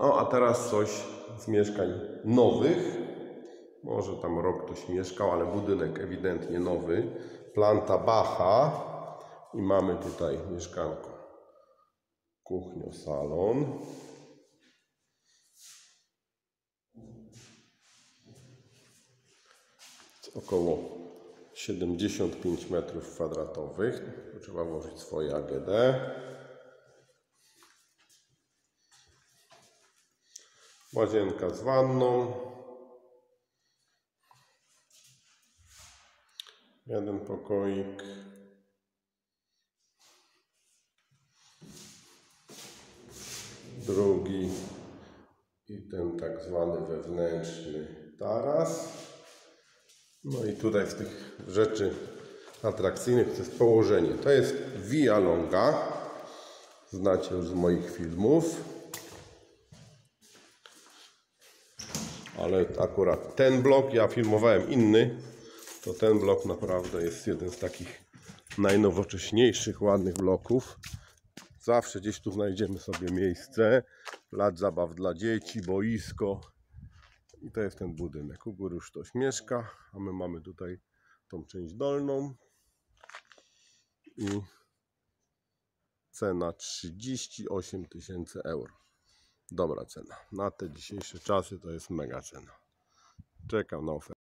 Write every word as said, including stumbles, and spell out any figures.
No a teraz coś z mieszkań nowych. Może tam rok ktoś mieszkał, ale budynek ewidentnie nowy. Planta Bacha. I mamy tutaj mieszkanko. Kuchnia, salon. Około siedemdziesiąt pięć metrów kwadratowych. Trzeba włożyć swoje A G D. Łazienka z wanną. Jeden pokoik. Drugi i ten tak zwany wewnętrzny taras. No i tutaj z tych rzeczy atrakcyjnych to jest położenie. To jest Via Longa. Znacie już z moich filmów. Ale akurat ten blok, ja filmowałem inny, to ten blok naprawdę jest jeden z takich najnowocześniejszych, ładnych bloków. Zawsze gdzieś tu znajdziemy sobie miejsce, plac zabaw dla dzieci, boisko. I to jest ten budynek. U góry już ktoś mieszka, a my mamy tutaj tą część dolną. I cena trzydzieści osiem tysięcy euro. Dobra cena. Na te dzisiejsze czasy to jest mega cena. Czekam na ofertę.